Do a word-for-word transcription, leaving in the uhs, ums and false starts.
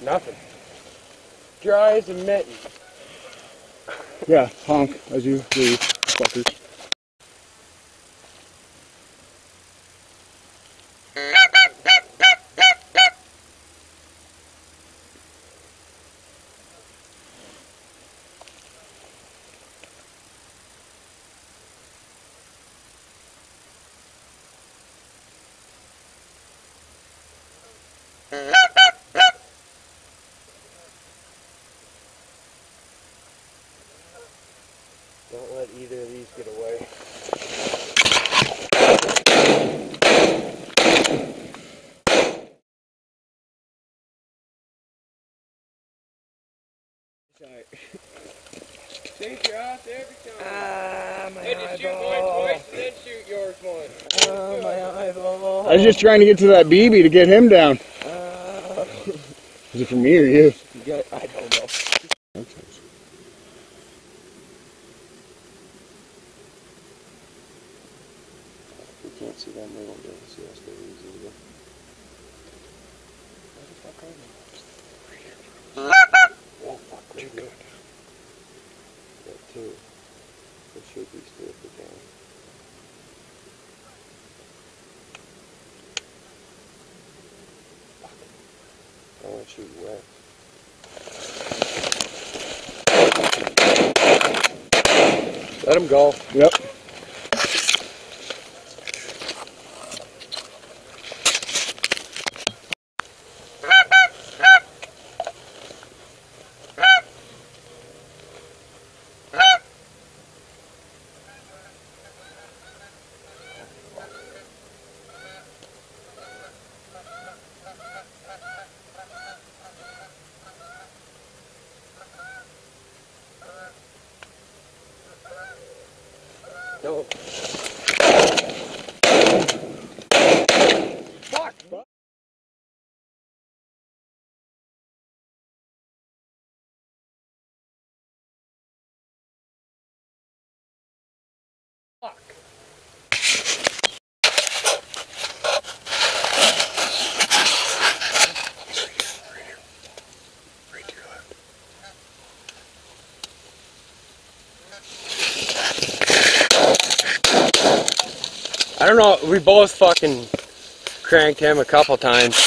Nothing. Dry as a mitten. Yeah, honk as you leave, fuckers. Don't let either of these get away. Sorry. Think you're out there every time. Ah, my Hey, just shoot eyeball. mine twice and then shoot yours once. Oh, my eyeball. I was just trying to get to that B B to get him down. Uh, Is it for me or you? you got, I don't know. We can't see them, they won't be able to see us very easily. Oh, fuck, we're good. Got two. There should be still if we can. Fuck. I want to shoot wet. Let him go. Yep. No. Fuck! Fuck. Right to your left. I don't know, we both fucking cranked him a couple times.